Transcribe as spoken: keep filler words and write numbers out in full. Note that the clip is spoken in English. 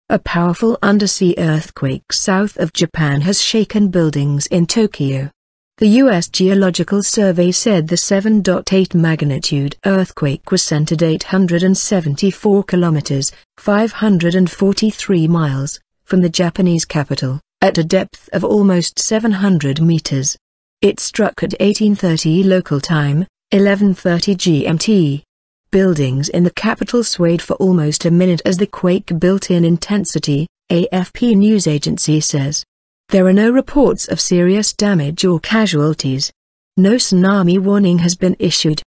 A powerful undersea earthquake south of Japan has shaken buildings in Tokyo. The U S Geological Survey said the seven point eight magnitude earthquake was centered eight hundred seventy-four kilometers, five hundred forty-three miles, from the Japanese capital, at a depth of almost seven hundred meters. It struck at eighteen thirty local time, eleven thirty G M T. Buildings in the capital swayed for almost a minute as the quake built in intensity, A F P news agency says. There are no reports of serious damage or casualties. No tsunami warning has been issued.